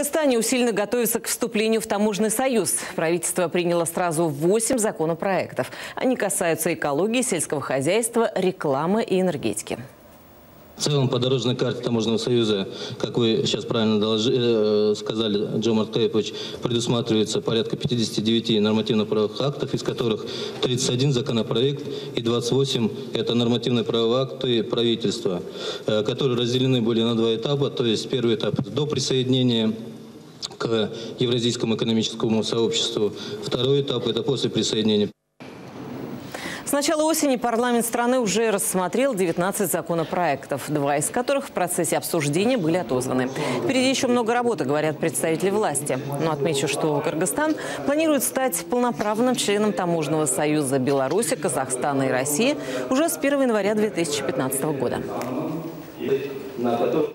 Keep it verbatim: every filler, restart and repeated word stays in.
Кыргызстане усиленно готовится к вступлению в таможенный союз. Правительство приняло сразу восемь законопроектов. Они касаются экологии, сельского хозяйства, рекламы и энергетики. В целом, по дорожной карте Таможенного союза, как вы сейчас правильно доложили, э, сказали, Джомарт Кайпович, предусматривается порядка пятидесяти девяти нормативно-правовых актов, из которых тридцать один законопроект и двадцать восемь – это нормативно-правовые акты правительства, э, которые разделены были на два этапа. То есть первый этап – это до присоединения к Евразийскому экономическому сообществу, второй этап – это после присоединения. С начала осени парламент страны уже рассмотрел девятнадцать законопроектов, два из которых в процессе обсуждения были отозваны. Впереди еще много работы, говорят представители власти. Но отмечу, что Кыргызстан планирует стать полноправным членом Таможенного союза Беларуси, Казахстана и России уже с первого января две тысячи пятнадцатого года.